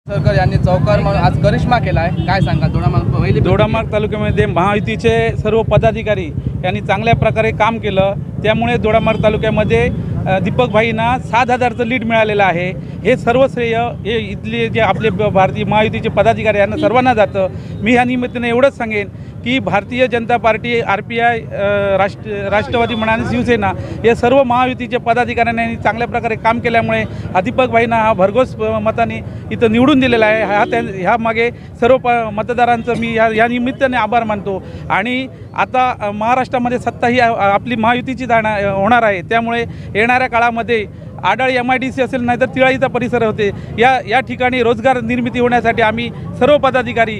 सरकार यांनी चौकार म्हणून आज करिश्मा केला आहे, काय सांगा? दोडामार्ग तालुक्यामध्ये महायुतीचे सर्व पदाधिकारी यांनी चांगल्या प्रकारे काम केलं, त्यामुळे दोडामार्ग तालुक्यामध्ये दीपक भाईंना 7,000चं लीड मिळालेलं आहे। हे सर्व श्रेय हे इथले जे आपले भारतीय महायुतीचे पदाधिकारी यांना सर्वांना जातं। मी या निमित्ताने एवढंच सांगेन की भारतीय जनता पार्टी, RPI, राष्ट्रवादी म्हणा आणि शिवसेना हे सर्व महायुतीचे पदाधिकाऱ्यांनी चांगल्या प्रकारे काम केल्यामुळे दीपक भाईंना हा भरघोस मताने इथं निवडून दिलेला आहे। ह्या मागे सर्व मतदारांचं मी या निमित्ताने आभार मानतो। आणि आता महाराष्ट्रामध्ये सत्ता ही आपली महायुतीची होणार आहे, त्यामुळे येणाऱ्या काळामध्ये आडाळ MIDC असेल, नाहीतर तिळाईचा परिसर होते, या ठिकाणी रोजगार निर्मिती होण्यासाठी आम्ही सर्व पदाधिकारी,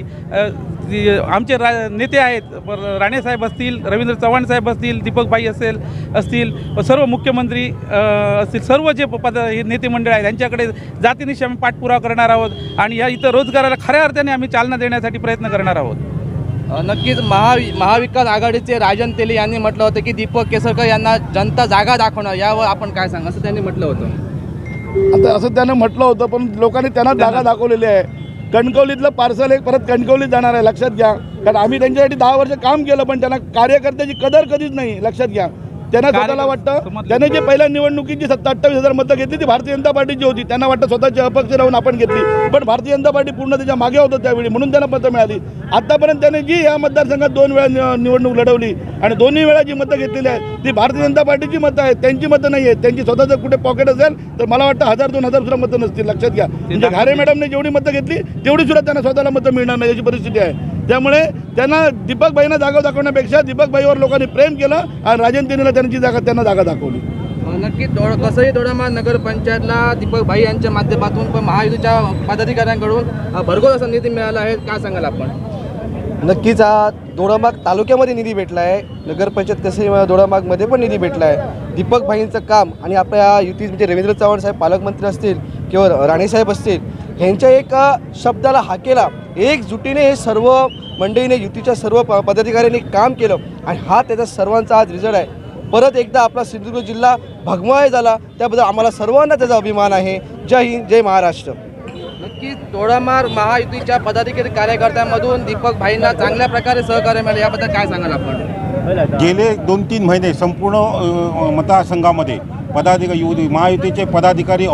आमचे नेते आहेत, राणेसाहेब असतील, रवींद्र चव्हाण साहेब असतील, दीपक भाई असतील, सर्व मुख्यमंत्री असतील, सर्व जे नेते मंडळ आहेत त्यांच्याकडे जातीनिशी आम्ही पाठपुरावा करणार आहोत आणि या इथं रोजगाराला खऱ्या अर्थाने आम्ही चालना देण्यासाठी प्रयत्न करणार आहोत। नक्कीच महाविकास आघाडीचे राजन तेली यांनी म्हटलं होतं की दीपक केसरकर यांना जनता जागा दाखवणार, यावर आपण काय सांगा? असं त्यांनी म्हटलं होतं। आता असं त्यानं म्हटलं होतं, पण लोकांनी त्यांना जागा दाखवलेली आहे। कणकवलीतलं पार्सल एक परत कणकवलीत जाणार आहे, लक्षात घ्या। कारण आम्ही त्यांच्यासाठी 10 वर्ष काम केलं, पण त्यांना कार्यकर्त्याची कदर कधीच नाही, लक्षात घ्या। त्यांना स्वतःला वाटतं, त्याने जे पहिल्या निवडणुकीची 27,000 मतं घेतली ती भारतीय जनता पार्टीची होती, त्यांना वाटतं स्वतःची अपक्ष राहून आपण घेतली, पण भारतीय जनता पार्टी पूर्ण त्याच्या मागे होतं त्यावेळी, म्हणून त्यांना मतं मिळाली। आतापर्यंत त्याने जी या मतदारसंघात 2 वेळा निवडणूक लढवली आणि दोन्ही वेळा जी मतं घेतलेली आहेत ती भारतीय जनता पार्टीची मतं आहेत, त्यांची मतं नाही आहेत। त्यांची स्वतःचं कुठे पॉकेट असेल तर मला वाटतं 1,000-2,000 सुद्धा मतं नसतील, लक्षात घ्या। म्हणजे घारे मॅडमने जेवढी मतं घेतली तेवढी सुद्धा त्यांना स्वतःला मतं मिळणार नाही, याची परिस्थिती आहे। त्यामुळे त्यांना दीपक भाईंना जागा दाखवण्यापेक्षा दीपक भाईवर लोकांनी प्रेम केलं आणि राजन तेलीला त्यांना जागा दाखवली। नक्की कसंही दोडामार्ग नगरपंचायतला दीपक भाई यांच्या माध्यमातून पण महायुतीच्या पदाधिकाऱ्यांकडून भरघोस असा निधी मिळाला आहे, काय सांगाल आपण? नक्कीच दोडामार्ग तालुक्यामध्ये निधी भेटला आहे, नगरपंचायत कसंही दोडामार्गमध्ये पण निधी भेटला आहे। दीपक भाईंचं काम आणि आपल्या युतीत म्हणजे रवींद्र चव्हाण साहेब पालकमंत्री असतील किंवा राणेसाहेब असतील, ह्यांच्या एक शब्दाला हाकेला एकजुटीने हे सर्व मंडळीने, युतीच्या सर्व पदाधिकाऱ्यांनी काम केलं आणि हा त्याचा सर्वांचा आज रिझल्ट आहे। परत एकदा आपला सिंधुदुर्ग जिल्हा भगमय झाला, त्याबद्दल आम्हाला सर्वांना त्याचा अभिमान आहे। जय हिंद, जय महाराष्ट्र। नक्कीच दोडामार्ग महायुतीच्या पदाधिकारी कार्यकर्त्यांमधून दीपक भाईंना चांगल्या प्रकारे सहकार्य मिळाले, याबद्दल काय सांगाल आपण? गेले 2-3 महिने संपूर्ण मतदारसंघामध्ये महायुतीचे पदाधिकारी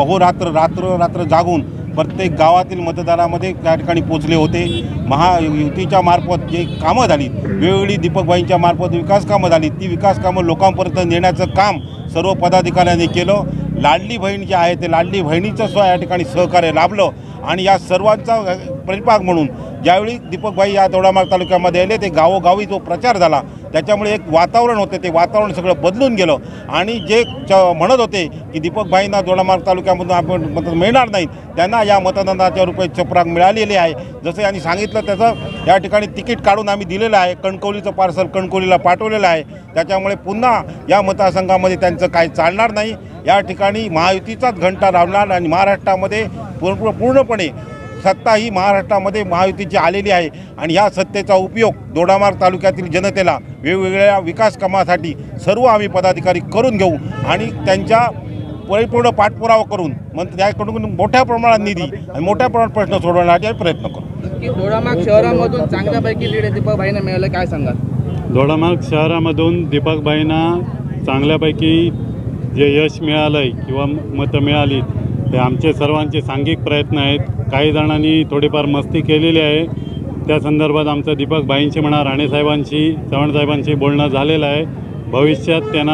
रात्र जागून प्रत्येक गावातील मतदारामध्ये त्या ठिकाणी पोचले होते। महायुतीच्या मार्फत जे कामं झाली, वेगवेगळी दीपक भाईंच्या मार्फत विकास कामं झाली, ती विकास कामं लोकांपर्यंत नेण्याचं काम सर्व पदाधिकाऱ्यांनी केलं। लाडली बहीण जी आहे ते लाडली बहिणीचं सुद्धा या ठिकाणी सहकार्य लाभलं आणि या सर्वांचा परिपाक म्हणून ज्यावेळी दीपक भाई या दोडामार्ग तालुक्यामध्ये आले, ते गावोगावी जो प्रचार झाला त्याच्यामुळे एक वातावरण होते, ते वातावरण सगळं बदलून गेलं आणि जे म्हणत होते की दीपक भाईंना दोडामार्ग तालुक्यामधून आपण मत मिळणार नाहीत, त्यांना या मतदानाच्या रुपये चपराक मिळालेली आहे। जसं यांनी सांगितलं त्याचं या ठिकाणी तिकीट काढून आम्ही दिलेलं आहे, कणकवलीचं पार्सल कणकवलीला पाठवलेलं आहे। त्याच्यामुळे पुन्हा या मतदारसंघामध्ये त्यांचं काही चालणार नाही, या ठिकाणी महायुतीचाच घंटा रावणार आणि महाराष्ट्रामध्ये पूर्णपणे सत्ता ही महाराष्ट्रामध्ये महायुतीची आलेली आहे आणि या सत्तेचा उपयोग दोडामार्ग तालुक्यातील जनतेला वेगवेगळ्या विकास कामासाठी सर्व आम्ही पदाधिकारी करून घेऊ आणि त्यांच्या परिपूर्ण पाठपुरावा करून त्याकडून मोठ्या प्रमाणात निधी आणि मोठ्या प्रमाणात प्रश्न सोडवण्यासाठी प्रयत्न करू। दोडामार्ग शहरामधून चांगल्यापैकी लीड दीपक भाईंना मिळालं, काय सांगाल? दोडामार्ग शहरामधून दीपक भाईंना चांगल्यापैकी जे यश मिळालं आहे किंवा मतं मिळाली ते आमचे सर्वांचे सांघिक प्रयत्न आहेत। काही जणांनी थोडीफार मस्ती केलेली आहे, त्या संदर्भात आमचं दीपक भाईंशी म्हणा, राणेसाहेबांशी, चव्हाणसाहेबांशी बोलणं झालेलं आहे। भविष्यात त्यांना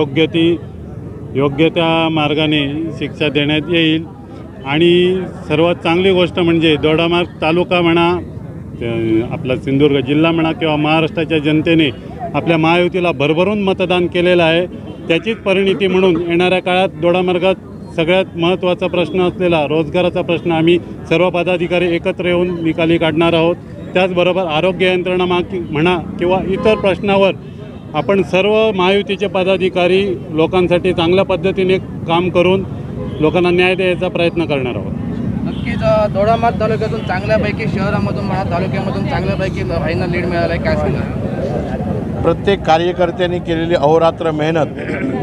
योग्य त्या मार्गाने शिक्षा देण्यात येईल। आणि सर्वात चांगली गोष्ट म्हणजे दोडामार्ग तालुका म्हणा, आपला सिंधुदुर्ग जिल्हा म्हणा किंवा महाराष्ट्राच्या जनतेने आपल्या महायुतीला भरभरून मतदान केलेलं आहे, त्याचीच परिणिती म्हणून येणाऱ्या काळात दोडामार्गात सगळ्यात महत्त्वाचा प्रश्न असलेला रोजगाराचा प्रश्न आम्ही सर्व पदाधिकारी एकत्र येऊन निकाली काढणार आहोत। त्याचबरोबर आरोग्य यंत्रणा म्हणा किंवा इतर प्रश्नावर आपण सर्व महायुतीचे पदाधिकारी लोकांसाठी चांगल्या पद्धतीने काम करून लोकांना न्याय द्यायचा प्रयत्न करणार आहोत। नक्कीच दोडामार्ग तालुक्यातून चांगल्यापैकी, शहरामधून म्हणा तालुक्यामधून चांगल्यापैकी भाईंना लीड मिळालं आहे, काय सांगाल? प्रत्येक कार्यकर्त्यांनी केलेली अहोरात्र मेहनत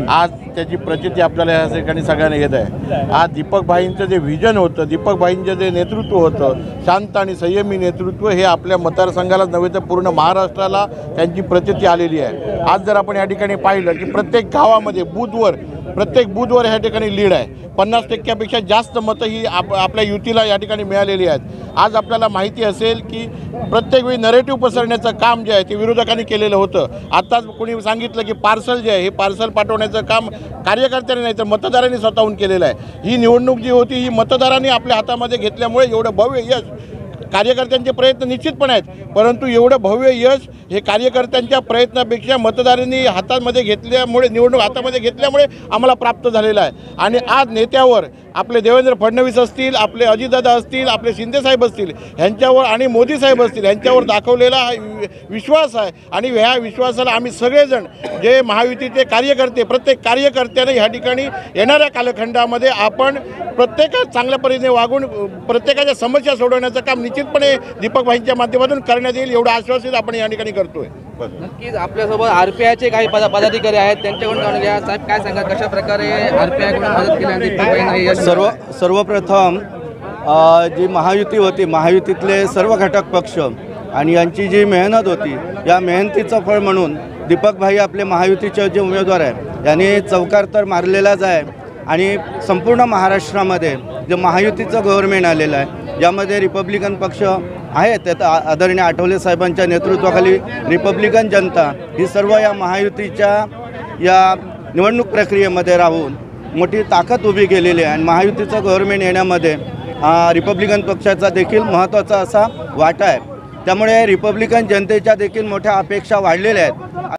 आज त्याची प्रचिती आपल्याला या ठिकाणी सगळ्यांना येत आहे. आज दीपक भाईंचं जे व्हिजन होतं, दीपक भाईंचं जे नेतृत्व होतं, शांत आणि संयमी नेतृत्व, हे आपल्या मतदारसंघालाच नव्हे तर पूर्ण महाराष्ट्राला त्यांची प्रचिती आलेली आहे. आज जर आपण या ठिकाणी पाहिलं की प्रत्येक गावामध्ये प्रत्येक बूथवर ह्या ठिकाणी लीड आहे. 50%पेक्षा जास्त मतं ही आपल्या युतीला या ठिकाणी मिळालेली आहेत. आज आपल्याला माहिती असेल की प्रत्येक वेळी नरेटिव्ह पसरण्याचं काम जे आहे ते विरोधकांनी केलेलं होतं. आत्ताच कोणी सांगितलं की पार्सल जे आहे हे पार्सल पाठवण्याचं काम कार्यकर्त्यांनी नाही तर मतदारांनी स्वतःहून केलेलं आहे. ही निवडणूक जी होती ही मतदारांनी आपल्या हातामध्ये घेतल्यामुळे एवढं भव्य यश, कार्यकर्त्यांचे प्रयत्न निश्चितपणे आहेत, परंतु एवढं भव्य यश हे कार्यकर्त्यांच्या प्रयत्नापेक्षा मतदारांनी हातामध्ये घेतल्यामुळे, निवडणूक हातामध्ये घेतल्यामुळे आम्हाला प्राप्त झालेलं आहे. आणि आज नेत्यावर आपले देवेंद्र फडणवीस असतील, आपले अजितदादा असतील, आपले शिंदेसाहेब असतील, ह्यांच्यावर आणि मोदीसाहेब असतील, ह्यांच्यावर दाखवलेला हा विश्वास आहे. आणि ह्या विश्वासाला आम्ही सगळेजण जे महायुतीचे कार्यकर्ते, प्रत्येक कार्यकर्त्याने ह्या ठिकाणी येणाऱ्या कालखंडामध्ये आपण प्रत्येकात चांगल्या परीने वागून प्रत्येकाच्या समस्या सोडवण्याचं काम निश्चितपणे दीपक भाईंच्या माध्यमातून करण्यात येईल एवढं आश्वासित आपण या ठिकाणी करतोय. नक्कीच आपल्यासोबत RPIचे काही पदाधिकारी आहेत, त्यांच्याकडून जाणून घ्या. साहेब काय सांगा, कशा प्रकारे RPIकडून मदत केली आणि दीपक भाईंना हे यश मिळालं? सर्वप्रथम जी महायुती होती, महायुतीतले सर्व घटक पक्ष आणि यांची जी मेहनत होती, या मेहनतीचं फळ म्हणून दीपक भाई आपले महायुतीचे जे उमेदवार आहे यांनी चौकार तर मारलेलाच आहे. आणि संपूर्ण महाराष्ट्रामध्ये जे महायुतीचं गव्हर्नमेंट आलेलं आहे, यामध्ये रिपब्लिकन पक्ष आहे, त्यात आदरणीय आठवले साहेबांच्या नेतृत्वाखाली रिपब्लिकन जनता ही सर्व या महायुतीच्या या निवडणूक प्रक्रियेमध्ये राहून मोठी ताकद उभी केलेली आहे. आणि महायुतीचं गव्हर्नमेंट येण्यामध्ये रिपब्लिकन पक्षाचा देखील महत्त्वाचा असा वाटा आहे. त्यामुळे रिपब्लिकन जनतेच्या देखील मोठ्या अपेक्षा वाढलेल्या आहेत.